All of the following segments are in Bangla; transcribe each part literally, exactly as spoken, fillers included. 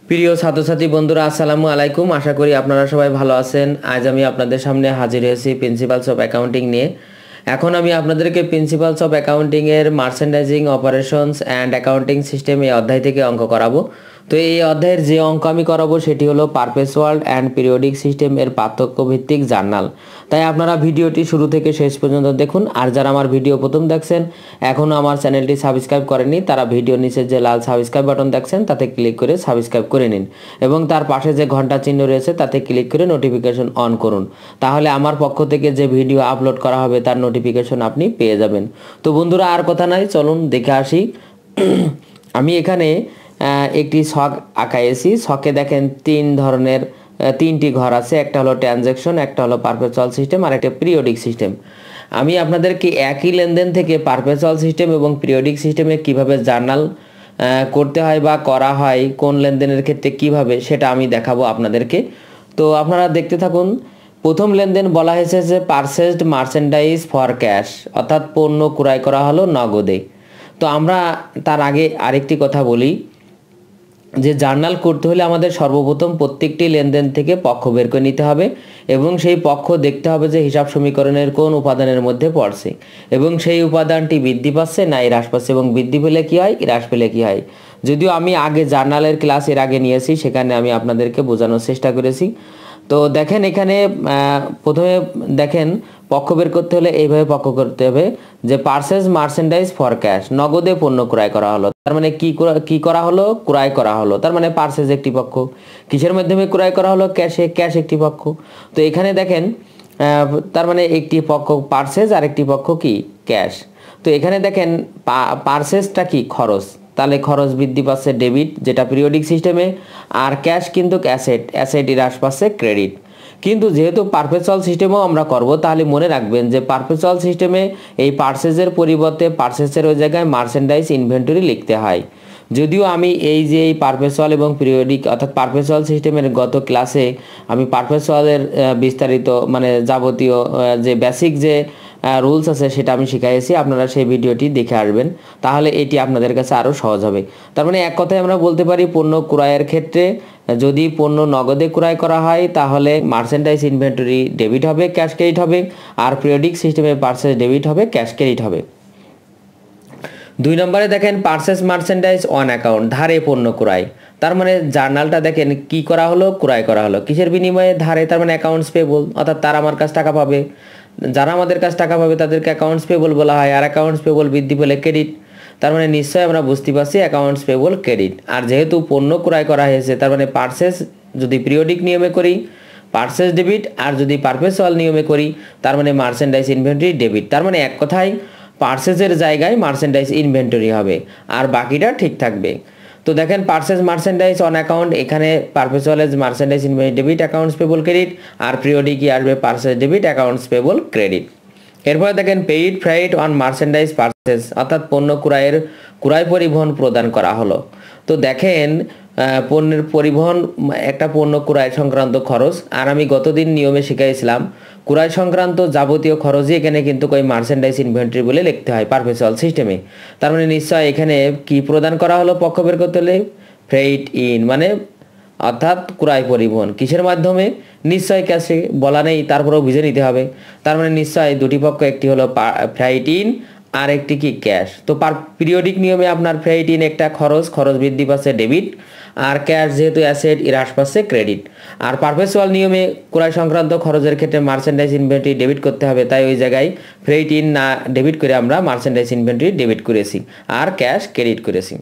প্রিয় ছাত্রছাত্রী বন্ধুরা আসসালামু আলাইকুম। আশা করি আপনারা সবাই ভালো আছেন। আজ আমি আপনাদের সামনে হাজির হয়েছি প্রিন্সিপালস অফ অ্যাকাউন্টিং নিয়ে। এখন আমি আপনাদেরকে প্রিন্সিপালস অফ অ্যাকাউন্টিং এর merchandising operations and accounting system এই অধ্যায় থেকে অঙ্ক করাবো। তো এই অধ্যায়ের যে অঙ্ক আমি করাবো সেটি হলো পারপেচুয়াল অ্যান্ড পিরিয়ডিক সিস্টেম এর পার্থক্য ভিত্তিক জার্নাল। তাই আপনারা ভিডিওটি শুরু থেকে শেষ পর্যন্ত দেখুন। আর যারা আমার ভিডিও প্রথম দেখছেন, এখনও আমার চ্যানেলটি সাবস্ক্রাইব করেননি, তারা ভিডিও নিচে যে লাল সাবস্ক্রাইব বাটন দেখছেন তাতে ক্লিক করে সাবস্ক্রাইব করে নিন এবং তার পাশে যে ঘন্টা চিহ্ন রয়েছে তাতে ক্লিক করে নোটিফিকেশন অন করুন। তাহলে আমার পক্ষ থেকে যে ভিডিও আপলোড করা হবে তার নোটিফিকেশন আপনি পেয়ে যাবেন। তো বন্ধুরা, আর কথা নাই, চলুন দেখে আসি। আমি এখানে একটি ছক আঁকাইছি। ছকে দেখেন তিন ধরনের তিনটি ঘর আছে। একটা হলো ট্রানজ্যাকশন, একটা হলো পারপেচুয়াল সিস্টেম আর একটা পিরিয়ডিক সিস্টেম। আমি আপনাদেরকে একই লেনদেন থেকে পারপেচুয়াল সিস্টেম এবং পিরিয়ডিক সিস্টেমে কিভাবে জার্নাল করতে হয় বা করা হয়, কোন লেনদেনের ক্ষেত্রে কিভাবে, সেটা আমি দেখাবো আপনাদেরকে। তো আপনারা দেখতে থাকুন। প্রথম লেনদেন বলা হয়েছে যে পারচেজড মার্চেন্ডাইজ ফর ক্যাশ, অর্থাৎ পণ্য ক্রয় করা হলো নগদে। তো আমরা তার আগে আরেকটি কথা বলি যে জার্নাল করতে হলে আমাদের সর্বপ্রথম প্রত্যেকটি লেনদেন থেকে পক্ষ বের করে নিতে হবে এবং সেই পক্ষ দেখতে হবে যে হিসাব সমীকরণের কোন উপাদানের মধ্যে পড়ছে এবং সেই উপাদানটি বৃদ্ধি পাচ্ছে না হ্রাস পাচ্ছে, এবং বৃদ্ধি পেলে কী হয়, হ্রাস পেলে কী হয়। যদিও আমি আগে জার্নালের ক্লাস এর আগে নিয়েছি, সেখানে আমি আপনাদেরকে বোঝানোর চেষ্টা করেছি। তো দেখেন এখানে প্রথমে দেখেন পক্ষ বের করতে হলে এইভাবে পক্ষ করতে হবে যে পারচেজ মার্চেন্ডাইজ ফর ক্যাশ, নগদে পণ্য ক্রয় করা হলো। তার মানে কি কি করা হলো, ক্রয় করা হলো। তার মানে পারচেজ একটি পক্ষ, কিসের মাধ্যমে ক্রয় করা হলো, ক্যাশে, ক্যাশ একটি পক্ষ। তো এখানে দেখেন তার মানে একটি পক্ষ পারচেজ আর একটি পক্ষ কি ক্যাশ। তো এখানে দেখেন পারচেজটা কি খরচ, তাহলে খরচ বৃদ্ধি পাচ্ছে ডেবিট, যেটা পিরিয়ডিক সিস্টেমে, আর ক্যাশ কিন্তু অ্যাসেট, অ্যাসেট হ্রাস পাচ্ছে ক্রেডিট। কিন্তু যেহেতু পারপেচুয়াল সিস্টেমও আমরা করব, তাহলে মনে রাখবেন যে পারপেচুয়াল সিস্টেমে এই পারচেজের পরিবর্তে পারচেজের ওই জায়গায় মার্চেন্ডাইজ ইনভেন্টরি লিখতে হয়। যদিও আমি এই যে এই পারপেচুয়াল এবং পিরিয়ডিক অর্থাৎ পারপেচুয়াল সিস্টেমের গত ক্লাসে আমি পারপেচুয়ালের বিস্তারিত মানে যাবতীয় যে বেসিক যে রুলস আছে সেটা আমি শিখাইছি, আপনারা সেই ভিডিওটি দেখে আসবেন, তাহলে এটি আপনাদের কাছে আরও সহজ হবে। তার মানে এক কথায় আমরা বলতে পারি পণ্য ক্রয়ের ক্ষেত্রে যদি পণ্য নগদে ক্রয় করা হয় তাহলে মার্চেন্ডাইজ ইনভেন্টরি ডেবিট হবে, ক্যাশ ক্রেডিট হবে, আর পিরিয়ডিক সিস্টেমে পারচেজ ডেবিট হবে, ক্যাশ ক্রেডিট হবে। দুই নম্বরে দেখেন পারচেজ মার্চেন্ডাইজ অন অ্যাকাউন্ট, ধারে পণ্য ক্রয়। তার মানে জার্নালটা দেখেন কি করা হলো, ক্রয় করা হলো কিসের বিনিময়ে, ধারে। তার মানে অ্যাকাউন্টস পেবল, অর্থাৎ তারা আমার কাছে টাকা পাবে, যারা আমাদের কাছে টাকা পাবে তাদেরকে অ্যাকাউন্টস পেবল বলা হয়, আর অ্যাকাউন্টস পেবল বৃদ্ধি পেলে ক্রেডিট। তার মানে নিশ্চয়ই আমরা বুঝতে পারছি অ্যাকাউন্টস পেবল ক্রেডিট। আর যেহেতু পণ্য ক্রয় করা হয়েছে তার মানে পারচেজ যদি পিরিয়ডিক নিয়মে করি পারচেজ ডেবিট, আর যদি পারপেচুয়াল নিয়মে করি তার মানে মার্চেন্ডাইজ ইনভেন্টরি ডেবিট। তার মানে এক কথায় পারচেজের জায়গায় মার্চেন্ডাইজ ইনভেন্টরি হবে আর বাকিটা ঠিক থাকবে। তো দেখেন পারচেজ মার্চেন্ডাইজ অন অ্যাকাউন্ট, এখানে perpetual merchandise inventory debit accounts payable credit, আর পিরিয়ডিক কি আসবে purchase debit accounts payable credit. এরপরে দেখেন paid freight on merchandise purchase, অর্থাৎ পণ্য ক্রয়ের ক্রয় পরিবহন প্রদান করা হলো। তো দেখেন পণ্যের পরিবহন একটা পণ্য ক্রয় সংক্রান্ত খরচ, আর আমি গতদিন নিয়মে শিখাইছিলাম ক্রয় সংক্রান্ত যাবতীয় খরচই এখানে কিন্তু ওই মার্চেন্ডাইজ ইনভেন্টরি বলে লিখতে হয় পারপেচুয়াল সিস্টেমে। তার মানে নিশ্চয় এখানে কি প্রদান করা হলো পক্ষ বের করতে হলে, ফ্রেইট ইন মানে অর্থাৎ ক্রয় পরিবহন কিসের মাধ্যমে, নিশ্চয় ক্যাশে, বলা নেই তারপরেও বুঝে নিতে হবে। তার মানে নিশ্চয় দুটি পক্ষ, একটি হলো ফ্রাইট ইন আর একটি কি ক্যাশ। তো পার পিরিয়ডিক নিয়মে আপনার ফ্রাইট ইন একটা খরচ, খরচ বৃদ্ধি পাচ্ছে ডেবিট, আর ক্যাশ যেহেতু অ্যাসেট হ্রাস পাচ্ছে ক্রেডিট। আর পারপেচুয়াল নিয়মে ক্রয় সংক্রান্ত খরচের ক্ষেত্রে মার্চেন্ডাইজ ইনভেন্টরি ডেবিট করতে হবে, তাই ওই জায়গায় ফ্রেইট ইন না ডেবিট করে আমরা মার্চেন্ডাইজ ইনভেন্টরি ডেবিট করেছি আর ক্যাশ ক্রেডিট করেছি।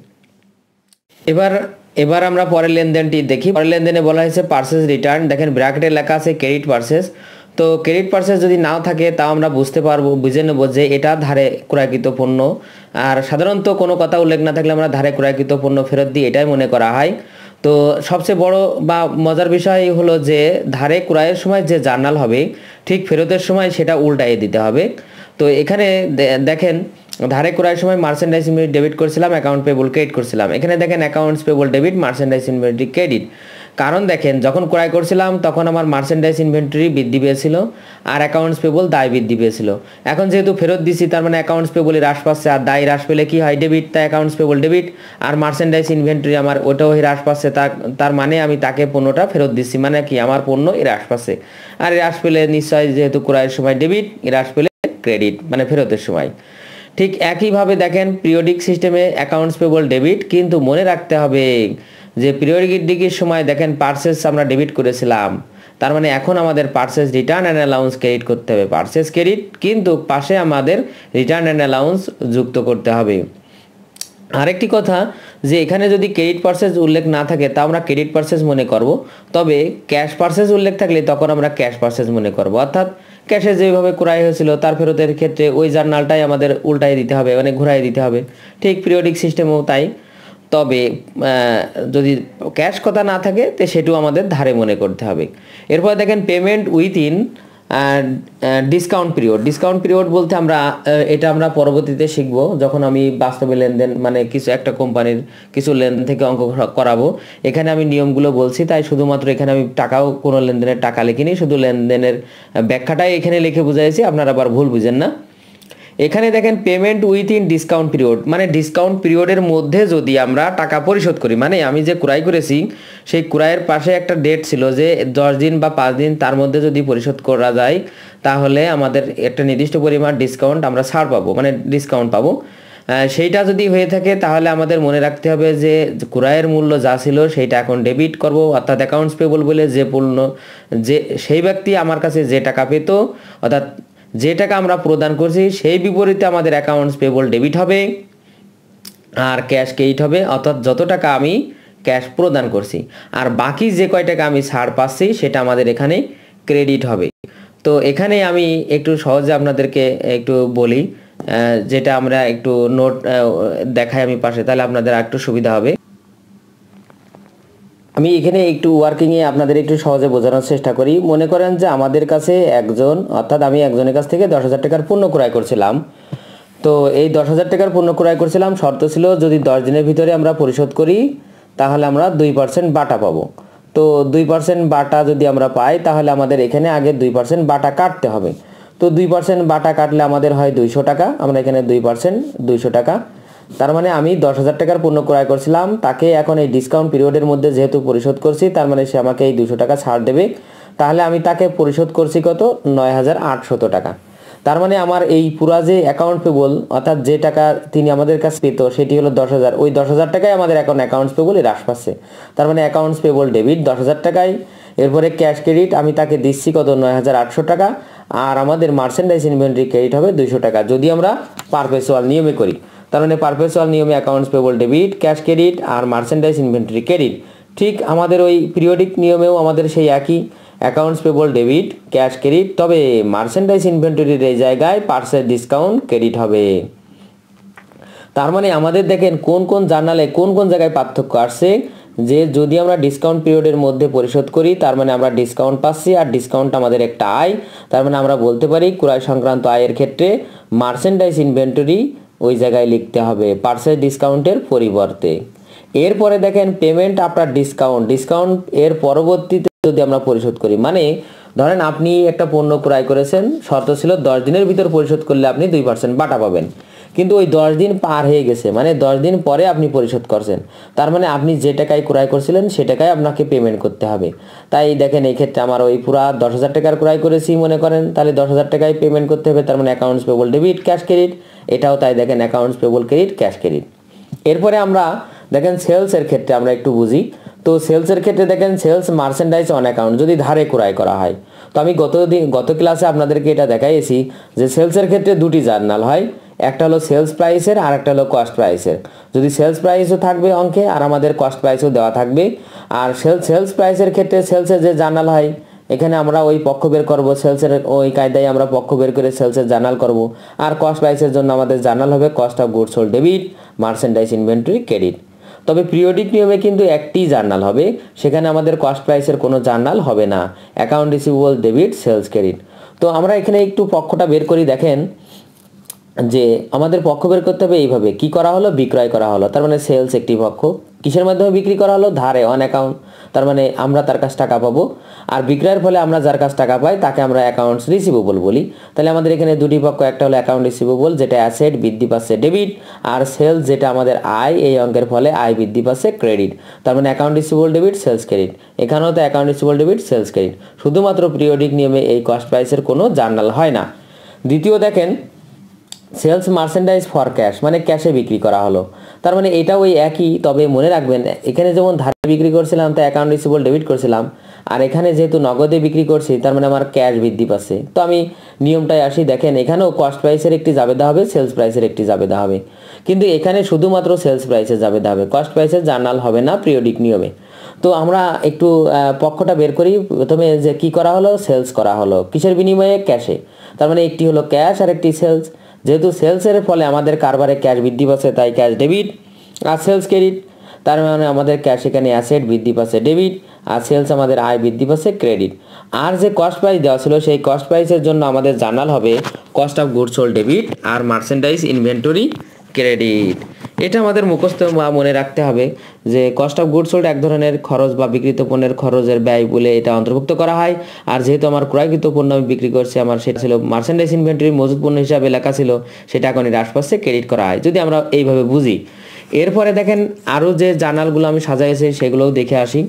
এবার এবার আমরা পরের লেনদেনটি দেখি। পরের লেনদেনে বলা হয়েছে পারচেজ রিটার্ন। দেখেন ব্র্যাকেটে লেখা আছে ক্রেডিট পারচেজ। তো ক্রেডিট পারচেজ যদি নাও থাকে তাও আমরা বুঝতে পারবো, বুঝে নেব যে এটা ধারে ক্রয়কৃত পণ্য। আর সাধারণত কোনো কথা উল্লেখ না থাকলে আমরা ধারে ক্রয়কৃত পণ্য ফেরত দিই, এটাই মনে করা হয়। তো সবচেয়ে বড় বা মজার বিষয় হলো যে ধারে ক্রয়ের সময় যে জার্নাল হবে ঠিক ফেরতের সময় সেটা উল্টাইয়ে দিতে হবে। তো এখানে দেখেন ধারে ক্রয়ের সময় মার্চেন্ডাইজ ইনভেন্টরি ডেবিট করছিলাম, অ্যাকাউন্ট পেবল ক্রেডিট করছিলাম। এখানে দেখেন accounts payable debit, merchandise inventory credit. কারণ দেখেন যখন ক্রয় করছিলাম তখন আমার মার্চেন্ডাইজ ইনভেন্টরি বৃদ্ধি পেয়েছিল আর অ্যাকাউন্টস পেবল দায় বৃদ্ধি পেয়েছিল। এখন যেহেতু ফেরত দিছি তার মানে অ্যাকাউন্টস পেবলই হ্রাস পাচ্ছে, আর দায় হ্রাস পেলে কি হয় ডেবিট, তাই অ্যাকাউন্টস পেবল ডেবিট, আর মার্চেন্ডাইজ ইনভেন্টরি আমার ওটাও হ্রাস পাচ্ছে, তার তার মানে আমি তাকে পণ্যটা ফেরত দিচ্ছি, মানে কি আমার পণ্য হ্রাস পাচ্ছে। আর হ্রাস পেলে নিশ্চয় যেহেতু ক্রয়ের সময় ডেবিট, হ্রাস পেলে ক্রেডিট মানে ফেরতের সময়। ঠিক একইভাবে দেখেন পিরিয়ডিক সিস্টেমে অ্যাকাউন্টস পেবল ডেবিট, কিন্তু মনে রাখতে হবে যে পিরিয়ডিকের সময় দেখেন পারচেস আমরা ডেবিট করেছিলাম, তার মানে এখন আমাদের purchase return and allowance credit করতে হবে। পারচেস ক্রেডিট কিন্তু পাশে আমাদের রিটার্ন অ্যান্ড অ্যালাউন্স যুক্ত করতে হবে। আরেকটি কথা যে এখানে যদি ক্রেডিট পারচেস উল্লেখ না থাকে তা আমরা ক্রেডিট পারচেস মনে করব, তবে ক্যাশ পারচেস উল্লেখ থাকলে তখন আমরা ক্যাশ পারচেস মনে করব। অর্থাৎ ক্যাশে যেভাবে ক্রয় হয়েছিল তার ফেরতের ক্ষেত্রে ওই জার্নালটাই আমাদের উল্টাই দিতে হবে, মানে ঘুরাই দিতে হবে। ঠিক পিরিয়ডিক সিস্টেমেও তাই। তবে যদি ক্যাশ কথা না থাকে তো সেটাও আমাদের ধারে মনে করতে হবে। এরপর দেখেন payment within discount period. Discount period বলতে আমরা এটা আমরা পরবর্তীতে শিখব যখন আমি বাস্তবে লেনদেন মানে কিছু একটা কোম্পানির কিছু লেনদেন থেকে অঙ্ক করাবো। এখানে আমি নিয়মগুলো বলছি, তাই শুধুমাত্র এখানে আমি টাকাও কোনো লেনদেনের টাকা লিখিনি, শুধু লেনদেনের ব্যাখ্যাটাই এখানে লিখে বুঝাইছি, আপনারা আবার ভুল বুঝেন না। এখানে দেখেন পেমেন্ট উইথিন ডিসকাউন্ট পিরিয়ড, মানে ডিসকাউন্ট পিরিয়ডের মধ্যে যদি আমরা টাকা পরিশোধ করি, মানে আমি যে ক্রয় করেছি সেই ক্রয়ের পাশে একটা ডেট ছিল যে দশ দিন বা পাঁচ দিন তার মধ্যে যদি পরিশোধ করা যায় তাহলে আমাদের একটা নির্দিষ্ট পরিমাণ ডিসকাউন্ট আমরা ছাড় পাবো, মানে ডিসকাউন্ট পাবো। সেইটা যদি হয়ে থাকে তাহলে আমাদের মনে রাখতে হবে যে ক্রয়ের মূল্য যা ছিল সেইটা এখন ডেবিট করব, অর্থাৎ অ্যাকাউন্টস পেবল বলে যে পণ্য যে সেই ব্যক্তি আমার কাছে যে টাকা পেত, অর্থাৎ যে টাকা আমরা প্রদান করছি সেই বিপরীতে আমাদের অ্যাকাউন্টস পেবল ডেবিট হবে আর ক্যাশ ক্রেডিট হবে, অর্থাৎ যত টাকা আমি ক্যাশ প্রদান করছি আর বাকি যে কয় টাকা আমি ছাড় পাচ্ছি সেটা আমাদের এখানে ক্রেডিট হবে। তো এখানে আমি একটু সহজে আপনাদেরকে একটু বলি, যেটা আমরা একটু নোট দেখাই আমি পাশে, তাহলে আপনাদের একটু সুবিধা হবে। আমি এখানে একটু ওয়ার্কিংয়ে আপনাদের একটু সহজে বোঝানোর চেষ্টা করি। মনে করেন যে আমাদের কাছে একজন, অর্থাৎ আমি একজনের কাছ থেকে দশ হাজার টাকার পণ্য ক্রয় করছিলাম। তো এই দশ হাজার টাকার পণ্য ক্রয় করছিলাম, শর্ত ছিল যদি দশ দিনের ভিতরে আমরা পরিশোধ করি তাহলে আমরা দুই পার্সেন্ট বাটা পাবো। তো দুই পার্সেন্ট বাটা যদি আমরা পাই তাহলে আমাদের এখানে আগে দুই পার্সেন্ট বাটা কাটতে হবে। তো দুই পার্সেন্ট বাটা কাটলে আমাদের হয় দুইশো টাকা, আমরা এখানে দুই পার্সেন্ট দুইশো টাকা, তার মানে আমি দশ হাজার টাকার পণ্য ক্রয় করছিলাম, তাকে এখন এই ডিসকাউন্ট পিরিয়ডের মধ্যে যেহেতু পরিশোধ করছি তার মানে সে আমাকে এই দুশো টাকা ছাড় দেবে, তাহলে আমি তাকে পরিশোধ করছি কত নয় হাজার আটশত টাকা। তার মানে আমার এই পুরা যে অ্যাকাউন্ট পেবল অর্থাৎ যে টাকা তিনি আমাদের কাছে পেত সেটি হলো দশ হাজার, ওই দশ হাজার টাকায় আমাদের এখন অ্যাকাউন্টস পেবল হ্রাস পাচ্ছে, তার মানে অ্যাকাউন্টস পেবল ডেবিট দশ হাজার টাকায়। এরপরে ক্যাশ ক্রেডিট আমি তাকে দিচ্ছি কত নয় হাজার আটশো টাকা, আর আমাদের মার্চেন্ডাইজ ইনভেন্টরি ক্রেডিট হবে দুইশো টাকা যদি আমরা পারপেচুয়াল নিয়মে করি। তার মানে পারপেচুয়াল নিয়মে accounts payable debit, cash credit আর মার্চেন্ডাইজ ইনভেন্টরি ক্রেডিট। ঠিক আমাদের ওই পিরিয়ডিক নিয়মেও আমাদের সেই একই accounts payable debit, cash credit, তবে মার্চেন্ডাইজ ইনভেন্টরির এই জায়গায় পার্সেল ডিসকাউন্ট ক্রেডিট হবে। তার মানে আমাদের দেখেন কোন কোন জার্নালে কোন কোন জায়গায় পার্থক্য আসছে, যে যদি আমরা ডিসকাউন্ট পিরিয়ডের মধ্যে পরিশোধ করি তার মানে আমরা ডিসকাউন্ট পাচ্ছি, আর ডিসকাউন্ট আমাদের একটা আয়, তার মানে আমরা বলতে পারি ক্রয় সংক্রান্ত আয়ের ক্ষেত্রে মার্চেন্ডাইজ ইনভেন্টরি ওই জায়গায় লিখতে হবে পার্সেল ডিসকাউন্টের পরিবর্তে। এরপরে দেখেন পেমেন্ট আফটার ডিসকাউন্ট, ডিসকাউন্ট এর পরবর্তীতে যদি আমরা পরিশোধ করি, মানে ধরেন আপনি একটা পণ্য ক্রয় করেছেন, শর্ত ছিল দশ দিনের ভিতর পরিশোধ করলে আপনি দুই পার্সেন্ট বাটা পাবেন, কিন্তু ওই দশ দিন পার হয়ে গেছে, মানে দশ দিন পরে আপনি পরিশোধ করছেন, তার মানে আপনি যে টাকায় ক্রয় করছিলেন সে টাকায় আপনাকে পেমেন্ট করতে হবে। তাই দেখেন এই ক্ষেত্রে আমার ওই পুরা দশ হাজার টাকার ক্রয় করেছি মনে করেন, তাহলে দশ হাজার টাকায় পেমেন্ট করতে হবে, তার মানে accounts payable debit cash credit, এটাও তাই দেখেন accounts payable credit cash credit. এরপরে আমরা দেখেন সেলসের ক্ষেত্রে আমরা একটু বুঝি। তো সেলসের ক্ষেত্রে দেখেন সেলস মার্চেন্ডাইজ অন অ্যাকাউন্ট যদি ধারে ক্রয় করা হয়, তো আমি গত দিন গত ক্লাসে আপনাদেরকে এটা দেখাইছি যে সেলসের ক্ষেত্রে দুটি জার্নাল হয়, একটা হলো সেলস প্রাইসের আর একটা হলো কস্ট প্রাইসের। যদি সেলস প্রাইসও থাকবে অঙ্কে আর আমাদের কস্ট প্রাইসও দেওয়া থাকবে, আর সেল সেলস প্রাইসের ক্ষেত্রে সেলসের যে জার্নাল হয় এখানে আমরা ওই পক্ষ বের করব, সেলসের ওই কায়দায় আমরা পক্ষ বের করে সেলসের জার্নাল করব, আর কস্ট প্রাইসের জন্য আমাদের জার্নাল হবে cost of goods sold debit, merchandise inventory credit. তবে পিরিয়ডিক নিয়মে কিন্তু একটি জার্নাল হবে, সেখানে আমাদের কস্ট প্রাইসের কোনো জার্নাল হবে না, account receivable debit sales credit. তো আমরা এখানে একটু পক্ষটা বের করি, দেখেন যে আমাদের পক্ষ বের করতে হবে এইভাবে, কি করা হলো বিক্রয় করা হলো, তার মানে সেলস একটি পক্ষ, কিসের মাধ্যমে বিক্রি করা হলো? ধারে, অন অ্যাকাউন্ট, তার মানে আমরা তার কাছে টাকা পাবো। আর বিক্রয়ের ফলে আমরা যার কাছে টাকা পাই তাকে আমরা অ্যাকাউন্টস রিসিভেবল বলি। তাহলে আমাদের এখানে দুটি পক্ষ, একটা হলো অ্যাকাউন্ট রিসিভেবল যেটা অ্যাসেট বৃদ্ধি পাচ্ছে ডেবিট, আর সেলস যেটা আমাদের আয়, এই অঙ্কের ফলে আয় বৃদ্ধি পাচ্ছে ক্রেডিট। তার মানে account receivable debit, sales credit. এখানেও তো account receivable debit, sales credit. শুধুমাত্র পিরিয়ডিক নিয়মে এই কস্ট প্রাইসের কোনো জার্নাল হয় না। দ্বিতীয় দেখেন সেলস মার্চেন্ডাইজ ফর ক্যাশ, মানে ক্যাশে বিক্রি করা হলো। তার মানে এটা ওই একই, তবে মনে রাখবেন এখানে যেমন ধারে বিক্রি করছিলাম তো অ্যাকাউন্ট রিসিভেবল ডেবিট করছিলাম, আর এখানে যেহেতু নগদে বিক্রি করছি তার মানে আমার ক্যাশ বৃদ্ধি পাচ্ছে। তো আমি নিয়মটায় আসি, দেখেন এখানেও কস্ট প্রাইসের একটি জাবেদা হবে, সেলস প্রাইসের একটি জাবেদা হবে, কিন্তু এখানে শুধুমাত্র সেলস প্রাইসের জাবেদা হবে, কস্ট প্রাইসের জার্নাল হবে না পিরিয়ডিক নিয়মে। তো আমরা একটু পক্ষটা বের করি। প্রথমে যে কি করা হলো, সেলস করা হলো কিসের বিনিময়ে? ক্যাশে। তার মানে একটি হলো ক্যাশ আর একটি সেলস। যেহেতু সেলসের ফলে আমাদের কারবারে ক্যাশ বৃদ্ধি পাচ্ছে তাই ক্যাশ ডেবিট, আর সেলস ক্রেডিট। তার মানে আমাদের ক্যাশ এখানে অ্যাসেট বৃদ্ধি পাচ্ছে ডেবিট, আর সেলস আমাদের আয় বৃদ্ধি পাচ্ছে ক্রেডিট। আর যে কস্ট প্রাইস দেওয়া ছিল সেই কস্ট প্রাইসের জন্য আমাদের জার্নাল হবে cost of goods sold debit আর মার্চেন্ডাইজ ইনভেন্টরি ক্রেডিট। এটা আমাদের মুখস্থ মনে রাখতে হবে যে কস্ট অফ গুডস সোল্ড এক ধরনের খরচ বা বিক্রিত পণ্যের খরচের ব্যয় বলে এটা অন্তর্ভুক্ত করা হয়। আর যেহেতু আমার ক্রয়কৃত পণ্য আমি বিক্রি করছি, আমার সেটা ছিল মার্চেন্ডাইজ ইনভেন্টরি মজুদ পণ্য হিসাবে লেখা ছিল, সেটা এখন হ্রাস পাচ্ছে ক্রেডিট করা হয়, যদি আমরা এইভাবে বুঝি। এরপরে দেখেন আরও যে জার্নালগুলো আমি সাজাইছি সেগুলোও দেখে আসি।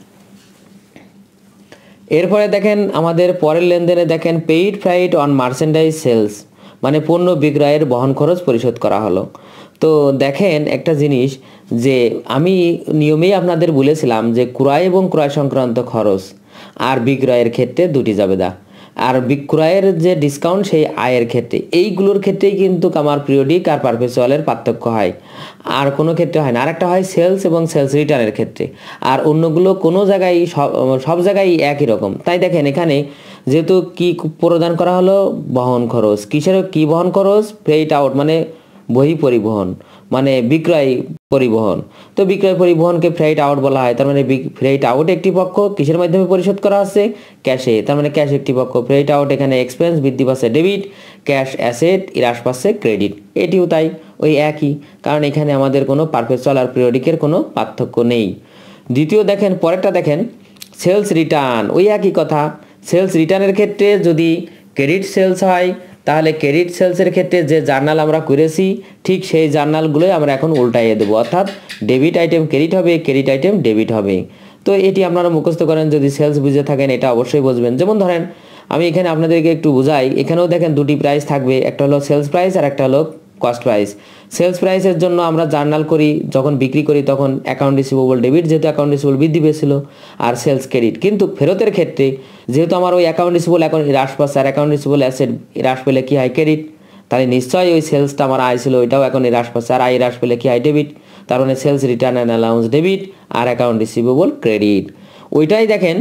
এরপরে দেখেন আমাদের পরের লেনদেনে দেখেন paid freight on merchandise sales, মানে পণ্য বিক্রয়ের বহন খরচ পরিশোধ করা হলো। তো দেখেন একটা জিনিস, যে আমি নিয়মেই আপনাদের বলেছিলাম যে ক্রয় এবং ক্রয় সংক্রান্ত খরচ আর বিক্রয়ের ক্ষেত্রে দুটি জাবেদা, আর বিক্রয়ের যে ডিসকাউন্ট সেই আয়ের ক্ষেত্রে, এইগুলোর ক্ষেত্রেই কিন্তু আমার পিরিয়ডিক আর পারপেচুয়ালের পার্থক্য হয়, আর কোনো ক্ষেত্রে হয় না। আর একটা হয় সেলস এবং সেলস রিটার্নের ক্ষেত্রে, আর অন্যগুলো কোনো জায়গায় সব সব জায়গায় একই রকম। তাই দেখেন এখানে যেহেতু কি প্রদান করা হলো, বহন খরচ, কিসের কি বহন খরচ? ফ্রেইট আউট, মানে বহি পরিবহন, মানে বিক্রয় পরিবহন। তো বিক্রয় পরিবহনকে ফ্রেইট আউট বলা হয়। তার মানে ফ্রেইট আউট একটি পক্ষ, কিসের মাধ্যমে পরিশোধ করা হচ্ছে? ক্যাশে। তার মানে ক্যাশ একটি পক্ষ, ফ্রেইট আউট এখানে এক্সপেন্স বৃদ্ধি পাচ্ছে ডেবিট, ক্যাশ অ্যাসেট হ্রাস পাচ্ছে ক্রেডিট। এটিও তাই, ওই একই, কারণ এখানে আমাদের কোনো পারপেচুয়াল আর পিরিয়ডিকের কোনো পার্থক্য নেই। দ্বিতীয় দেখেন পরেরটা দেখেন সেলস রিটার্ন, ওই একই কথা। সেলস রিটার্নের ক্ষেত্রে যদি ক্রেডিট সেলস হয় তাহলে ক্রেডিট সেলসের ক্ষেত্রে যে জার্নাল আমরা করেছি ঠিক সেই জার্নালগুলোই আমরা এখন উল্টাইয়ে দেবো, অর্থাৎ ডেবিট আইটেম ক্রেডিট হবে, ক্রেডিট আইটেম ডেবিট হবে। তো এটি আপনারা মুখস্থ করেন, যদি সেলস বুঝে থাকেন এটা অবশ্যই বুঝবেন। যেমন ধরেন আমি এখানে আপনাদেরকে একটু বুঝাই, এখানেও দেখেন দুটি প্রাইস থাকবে, একটা হলো সেলস প্রাইস আর একটা হলো কস্ট প্রাইস। সেলস প্রাইসের জন্য আমরা জার্নাল করি, যখন বিক্রি করি তখন অ্যাকাউন্ট রিসিভেবল ডেবিট, যেহেতু অ্যাকাউন্ট রিসিভেবল বৃদ্ধি পেয়েছিল, আর সেলস ক্রেডিট। কিন্তু ফেরতের ক্ষেত্রে যেহেতু আমার ওই অ্যাকাউন্ট রিসিভেবল এখন হ্রাস পাচ্ছে আর অ্যাকাউন্ট রিসিভেবল অ্যাসেট হ্রাস পেলে কী হয়? ক্রেডিট। তাহলে নিশ্চয়ই ওই সেলসটা আমার আয় ছিল ওইটাও এখন হ্রাস পাচ্ছে, আর আয় হ্রাস পেলে কী হয়? ডেবিট। তার মানে sales return and allowance debit আর অ্যাকাউন্ট রিসিভেবল ক্রেডিট। ওইটাই দেখেন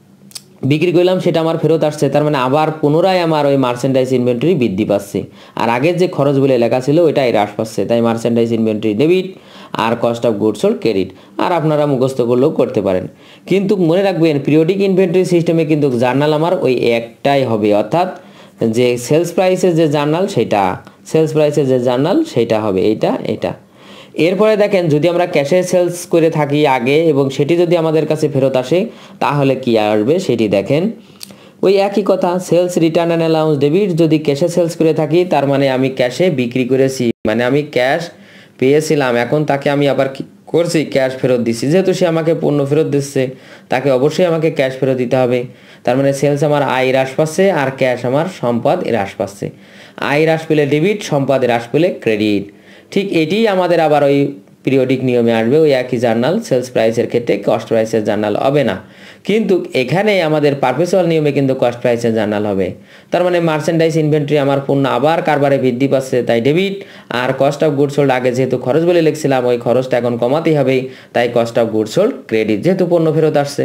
বিক্রি করলাম সেটা আমার ফেরত আসছে, তার মানে আবার পুনরায় আমার ওই মার্চেন্ডাইজ ইনভেন্টরি বৃদ্ধি পাচ্ছে, আর আগের যে খরচগুলো লেখা ছিল ওইটাই হ্রাস পাচ্ছে, তাই মার্চেন্ডাইজ ইনভেন্টরি ডেবিট আর cost of goods sold credit. আর আপনারা মুখস্থ করলেও করতে পারেন, কিন্তু মনে রাখবেন পিরিয়ডিক ইনভেন্টরি সিস্টেমে কিন্তু জার্নাল আমার ওই একটাই হবে, অর্থাৎ যে সেলস প্রাইসের যে জার্নাল সেটা, সেলস প্রাইসের যে জার্নাল সেটা হবে এইটা এটা। এরপরে দেখেন যদি আমরা ক্যাশে সেলস করে থাকি আগে এবং সেটি যদি আমাদের কাছে ফেরত আসে তাহলে কি আসবে সেটি দেখেন। ওই একই কথা, sales return and allowance debit. যদি ক্যাশে সেলস করে থাকি তার মানে আমি ক্যাশে বিক্রি করেছি, মানে আমি ক্যাশ পেয়েছিলাম, এখন তাকে আমি আবার কি করছি? ক্যাশ ফেরত দিচ্ছি। যেহেতু সে আমাকে পণ্য ফেরত দিচ্ছে তাকে অবশ্যই আমাকে ক্যাশ ফেরত দিতে হবে। তার মানে সেলস আমার আয় হ্রাস পাচ্ছে আর ক্যাশ আমার সম্পদ হ্রাস পাচ্ছে। আয় হ্রাস পেলে ডেবিট, সম্পদ হ্রাস পেলে ক্রেডিট। ঠিক এটিই আমাদের আবার ওই পিরিয়ডিক নিয়মে আসবে, ওই একই জার্নাল। সেলস প্রাইসের ক্ষেত্রে কস্ট প্রাইসের জার্নাল হবে না, কিন্তু এখানে আমাদের পারপেচুয়াল নিয়মে কিন্তু কস্ট প্রাইসের জার্নাল হবে। তার মানে মার্চেন্ডাইজ ইনভেন্টরি আমার পণ্য আবার কারবারে বৃদ্ধি পাচ্ছে তাই ডেবিট, আর কস্ট অফ গুডস সোল্ড আগে যেহেতু খরচ বলে লিখছিলাম ওই খরচটা এখন কমাতেই হবে, তাই cost of goods sold credit, যেহেতু পণ্য ফেরত আসছে।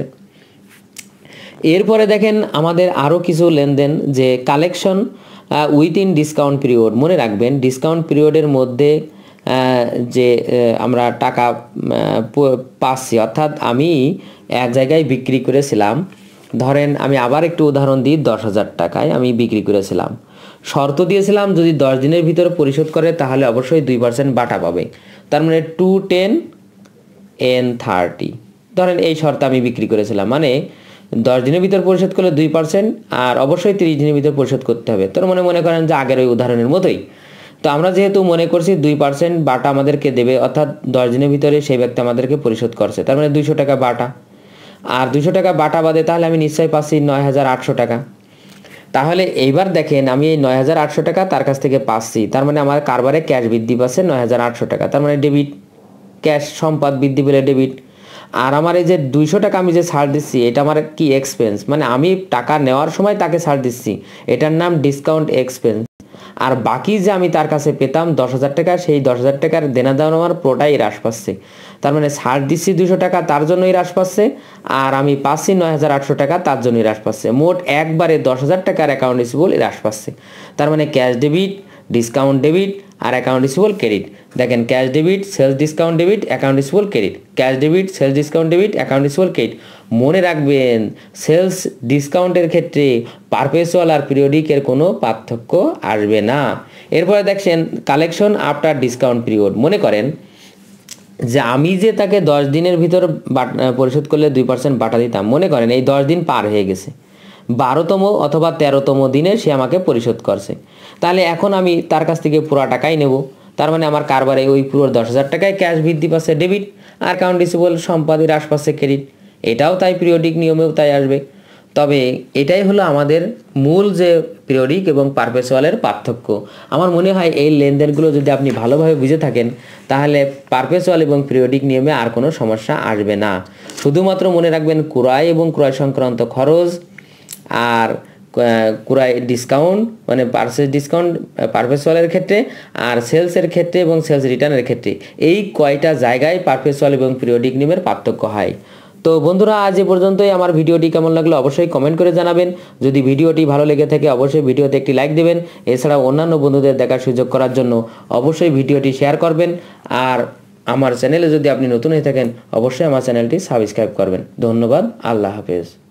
এরপরে দেখেন আমাদের আরও কিছু লেনদেন, যে কালেকশন উইথিন ডিসকাউন্ট পিরিয়ড। মনে রাখবেন ডিসকাউন্ট পিরিয়ডের মধ্যে যে আমরা টাকা পাচ্ছি, অর্থাৎ আমি এক জায়গায় বিক্রি করেছিলাম, ধরেন আমি আবার একটু উদাহরণ দিই, দশ হাজার টাকায় আমি বিক্রি করেছিলাম, শর্ত দিয়েছিলাম যদি দশ দিনের ভিতরে পরিশোধ করে তাহলে অবশ্যই দুই পার্সেন্ট বাটা পাবে। তার মানে টু টেন এন থার্টি। ধরেন এই শর্তে আমি বিক্রি করেছিলাম, মানে দশ দিনের ভিতর পরিশোধ করলে দুই পার্সেন্ট আর অবশ্যই তিরিশ দিনের ভিতর পরিশোধ করতে হবে। তোর মনে মনে করেন যে আগের ওই উদাহরণের মতোই। তো আমরা যেহেতু মনে করছি দুই পার্সেন্ট বাটা আমাদেরকে দেবে, অর্থাৎ দশ দিনের ভিতরে সেই ব্যক্তি আমাদেরকে পরিশোধ করছে, তার মানে দুইশো টাকা বাটা, আর দুইশো টাকা বাটা বাদে তাহলে আমি নিশ্চয়ই পাচ্ছি নয় হাজার আটশো টাকা। তাহলে এইবার দেখেন আমি এই নয় হাজার আটশো টাকা তার কাছ থেকে পাচ্ছি, তার মানে আমার কারবারে ক্যাশ বৃদ্ধি পাচ্ছে নয় হাজার আটশো টাকা, তার মানে ডেবিট, ক্যাশ সম্পদ বৃদ্ধি পেলে ডেবিট। আর আমার এই যে দুইশো টাকা আমি যে ছাড় দিচ্ছি এটা আমার কি এক্সপেন্স, মানে আমি টাকা নেওয়ার সময় তাকে ছাড় দিচ্ছি, এটার নাম ডিসকাউন্ট এক্সপেন্স। আর বাকি যে আমি তার কাছে পেতাম দশ হাজার টাকা, সেই দশ হাজার টাকার দেনা দেওয়া আমার পুরোটাই হ্রাস পাচ্ছে। তার মানে ছাড় দিচ্ছি দুশো টাকা তার জন্যই হ্রাস পাচ্ছে, আর আমি পাচ্ছি নয় হাজার আটশো টাকা তার জন্যই হ্রাস পাচ্ছে। মোট একবারে দশ হাজার টাকার অ্যাকাউন্ট রিসিভেবল হ্রাস পাচ্ছে। তার মানে ক্যাশ ডেবিট, ডিসকাউন্ট ডেবিট আর অ্যাকাউন্ট রিসিভেবল ক্রেডিট। দেখেন cash debit, sales discount debit, account receivable credit, cash debit, sales discount debit, account receivable credit. মনে রাখবেন সেলস ডিসকাউন্টের ক্ষেত্রে পারপেচুয়াল আর পিরিয়ডিকের কোনো পার্থক্য আসবে না। এরপরে দেখছেন কালেকশন আফটার ডিসকাউন্ট পিরিয়ড। মনে করেন যে আমি যে তাকে দশ দিনের ভিতর পরিশোধ করলে দুই পার্সেন্ট বাটা দিতাম, মনে করেন এই দশ দিন পার হয়ে গেছে, বারোতম অথবা তেরোতম দিনে সে আমাকে পরিশোধ করছে, তাহলে এখন আমি তার কাছ থেকে পুরো টাকাই নেব। তার মানে আমার কারবারে ওই পুরো দশ হাজার টাকায় ক্যাশ বৃদ্ধি পাচ্ছে ডেবিট, আর অ্যাকাউন্ট রিসিভেবল সম্পদ হ্রাস পাচ্ছে ক্রেডিট। এটাও তাই পিরিয়ডিক নিয়মেও তাই আসবে। তবে এটাই হলো আমাদের মূল যে পিরিয়ডিক এবং পারপেচুয়ালের পার্থক্য। আমার মনে হয় এই লেনদেনগুলো যদি আপনি ভালোভাবে বুঝে থাকেন তাহলে পারপেচুয়াল এবং পিরিয়ডিক নিয়মে আর কোনো সমস্যা আসবে না। শুধুমাত্র মনে রাখবেন ক্রয় এবং ক্রয় সংক্রান্ত খরচ আর ক্রয় ডিসকাউন্ট মানে পারচেজ ডিসকাউন্ট পারপেচুয়ালের ক্ষেত্রে, আর সেলসের ক্ষেত্রে এবং সেলস রিটার্নের ক্ষেত্রে এই কয়টা জায়গায় পারপেচুয়াল এবং পিরিয়ডিক নিয়মের পার্থক্য হয়। তো বন্ধুরা আজ এ পর্যন্তই। আমার ভিডিওটি কেমন লাগলো অবশ্যই কমেন্ট করে জানাবেন। যদি ভিডিওটি ভালো লেগে থাকে অবশ্যই ভিডিওতে একটি লাইক দেবেন। এছাড়াও অন্যান্য বন্ধুদের দেখার সুযোগ করার জন্য অবশ্যই ভিডিওটি শেয়ার করবেন। আর আমার চ্যানেলে যদি আপনি নতুন হয়ে থাকেন অবশ্যই আমার চ্যানেলটি সাবস্ক্রাইব করবেন। ধন্যবাদ। আল্লাহ হাফেজ।